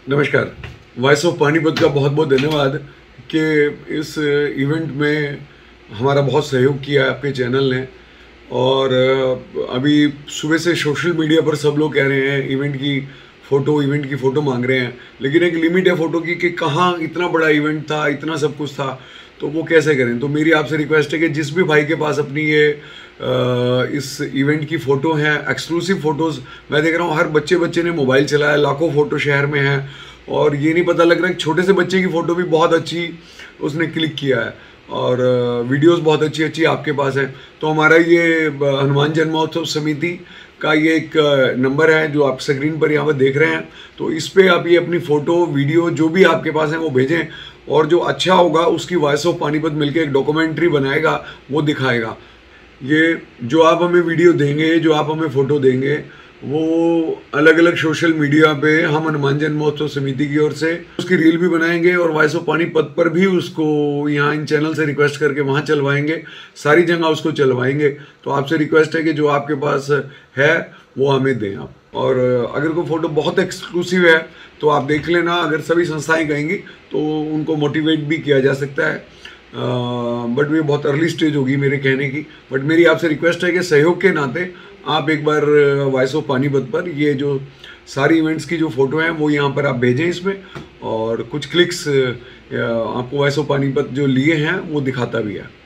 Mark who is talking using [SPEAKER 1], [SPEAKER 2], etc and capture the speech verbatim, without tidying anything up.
[SPEAKER 1] नमस्कार। Voice of Panipat का बहुत बहुत धन्यवाद कि इस इवेंट में हमारा बहुत सहयोग किया है आपके चैनल ने। और अभी सुबह से सोशल मीडिया पर सब लोग कह रहे हैं इवेंट की फ़ोटो इवेंट की फ़ोटो मांग रहे हैं, लेकिन एक लिमिट है फ़ोटो की कि कहाँ इतना बड़ा इवेंट था, इतना सब कुछ था, तो वो कैसे करें। तो मेरी आपसे रिक्वेस्ट है कि जिस भी भाई के पास अपनी ये आ, इस इवेंट की फ़ोटो हैं, एक्सक्लूसिव फ़ोटोज़, मैं देख रहा हूँ हर बच्चे बच्चे ने मोबाइल चलाया, लाखों फ़ोटो शहर में हैं और ये नहीं पता लग रहा है कि छोटे से बच्चे की फ़ोटो भी बहुत अच्छी उसने क्लिक किया है और वीडियोस बहुत अच्छी अच्छी आपके पास है। तो हमारा ये हनुमान जन्मोत्सव समिति का ये एक नंबर है जो आप स्क्रीन पर यहाँ पर देख रहे हैं, तो इस पर आप ये अपनी फ़ोटो वीडियो जो भी आपके पास है वो भेजें और जो अच्छा होगा उसकी वॉइस ऑफ पानीपत मिलकर एक डॉक्यूमेंट्री बनाएगा, वो दिखाएगा। ये जो आप हमें वीडियो देंगे, जो आप हमें फ़ोटो देंगे, वो अलग अलग सोशल मीडिया पे हम हनुमान जन्मोत्सव समिति की ओर से उसकी रील भी बनाएंगे और वॉइस ऑफ पानीपत पर भी उसको यहाँ इन चैनल से रिक्वेस्ट करके वहाँ चलवाएंगे, सारी जगह उसको चलवाएंगे। तो आपसे रिक्वेस्ट है कि जो आपके पास है वो हमें दें आप। और अगर कोई फ़ोटो बहुत एक्सक्लूसिव है तो आप देख लेना, अगर सभी संस्थाएँ कहेंगी तो उनको मोटिवेट भी किया जा सकता है। बट uh, ये बहुत अर्ली स्टेज होगी मेरे कहने की। बट मेरी आपसे रिक्वेस्ट है कि सहयोग के नाते आप एक बार वॉइस ऑफ पानीपत पर ये जो सारी इवेंट्स की जो फ़ोटो हैं वो यहाँ पर आप भेजें इसमें, और कुछ क्लिक्स आपको वॉइस ऑफ पानीपत जो लिए हैं वो दिखाता भी है।